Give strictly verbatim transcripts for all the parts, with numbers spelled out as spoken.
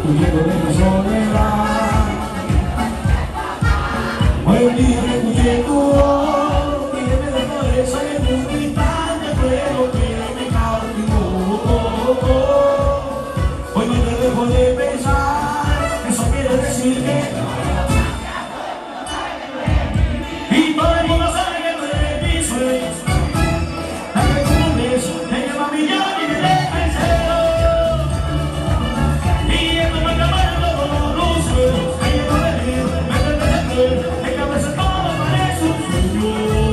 huyendo de la soledad. Hoy en día me escuché tu voz y me dejó de ser un instante, pero que me cautivó. Hoy no te dejo de pensar, eso quiere decir que y todo el mundo sabe que tú eres mi sueño. Dame como un beso, me llama mi yo y me deja en cero. Y esto me acaba de todo los sueños. Me llevo de venir, me duele de ser, de cabeza todo parece un sueño.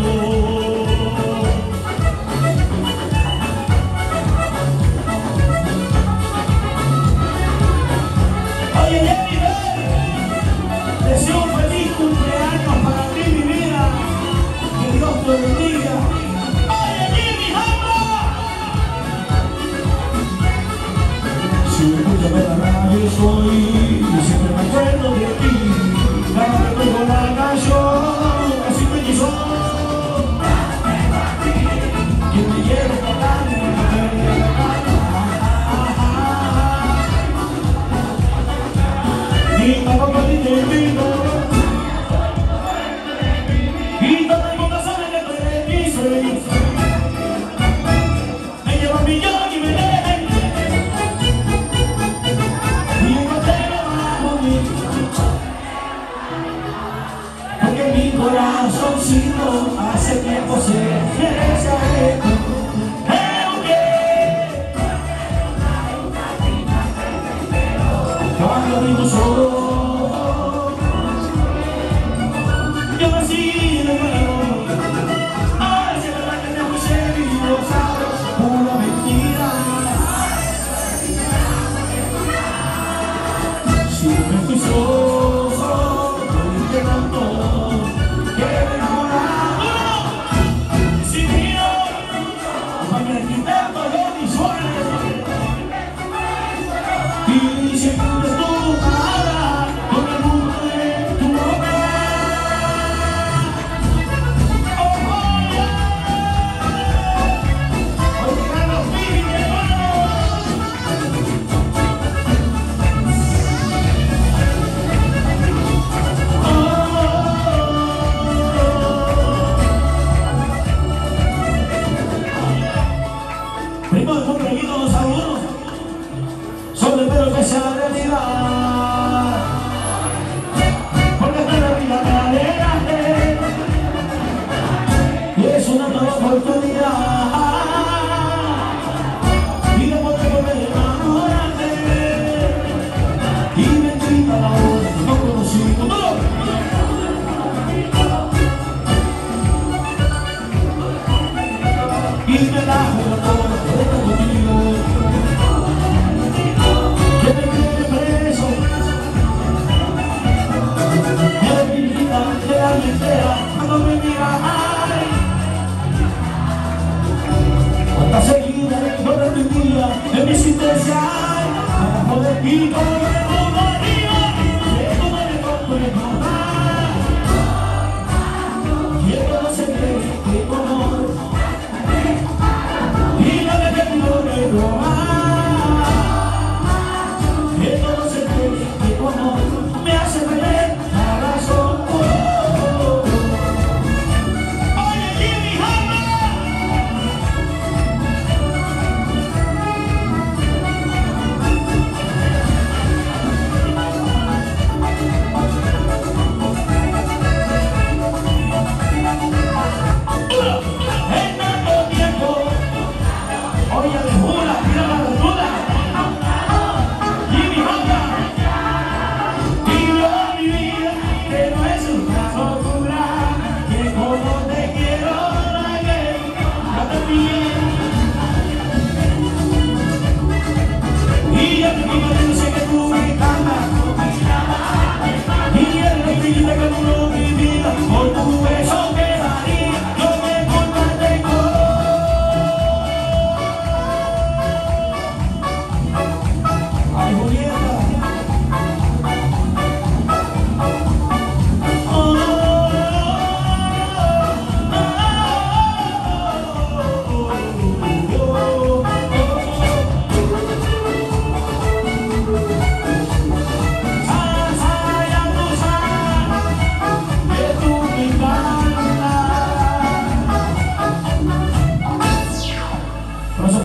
Oye, Jenny, deseo un feliz cumpleaños para ti, mi vida. Que Dios te bendiga. Oye, Jimmy, ¡habla! Si me escuchas de la radio soy, y siempre me acuerdo de ti. Cada vez que oigo la canción, así me hizo. Quien me lleva cantando, me perdí la gana. Y tampoco ni te invito. Y todo el mundo sabe que tú eres mi sueño. Me lleva un millón y me deja en y no te lo hago ni porque mi corazoncito hace tiempo se quiere saber. Pero que cuando vivo solo yo nací de nuevo. Ahora sí es verdad que te escuché y lo sabes, pura mentira. Si me fui solo, estoy quedando, que me enamorado. Si mío, para que quitar todo mi sueño. Y siempre tu cara, con el mundo de tu boca. Primo de un reguito, los saludos. Solo espero que sea realidad. Porque esta la vida me alegraste y es una nueva oportunidad. Y después de volver a enamorarte y me grita la voz no conocido. Y me la juego todo contigo. Que me quede preso de mi vida, de la vida entera. Cuando me mira, ay, cuánta seguida no repetía de mi existencia. Para poder ir con el mundo arriba, que tú me le compres más. Quiero no sé qué, qué amor. Y la de que no me roba. Que todo se ve, que tu amor me hace perder la razón. Oh, oh, oh. Oye, Jimmy, ¡habla! En tanto tiempo, oye, de jura, mira la verdura. Jimmy, ¡habla! Vivo mi vida, que no es una locura, que como te quiero, que no te pide. Y ya te digo